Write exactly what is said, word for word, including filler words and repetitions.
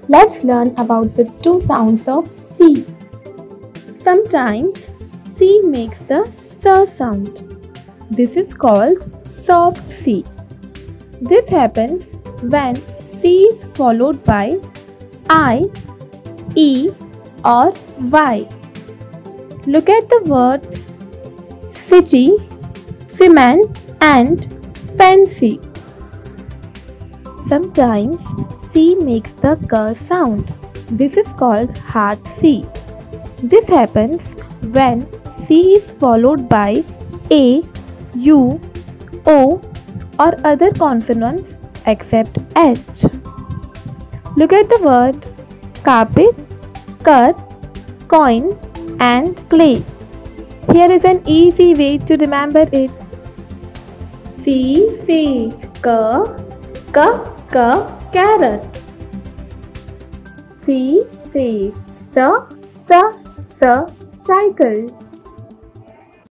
Let's learn about the two sounds of C. Sometimes C makes the S sound. This is called soft C. This happens when C is followed by I, E or Y. Look at the words city, cement and fancy. Sometimes C makes the K sound. This is called hard C. This happens when C is followed by A, U, O or other consonants except H. Look at the word carpet, cut, coin and clay. Here is an easy way to remember it. C, C, K, K, K, carrot. C, C, S, S, S, cycle.